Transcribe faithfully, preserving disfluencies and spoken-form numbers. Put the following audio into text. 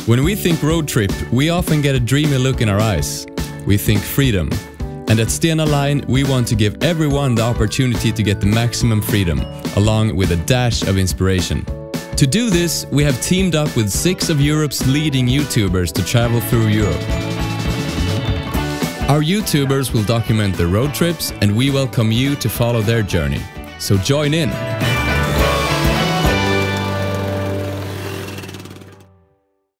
When we think road trip, we often get a dreamy look in our eyes. We think freedom. And at Stena Line, we want to give everyone the opportunity to get the maximum freedom, along with a dash of inspiration. To do this, we have teamed up with six of Europe's leading YouTubers to travel through Europe. Our YouTubers will document their road trips, and we welcome you to follow their journey. So join in!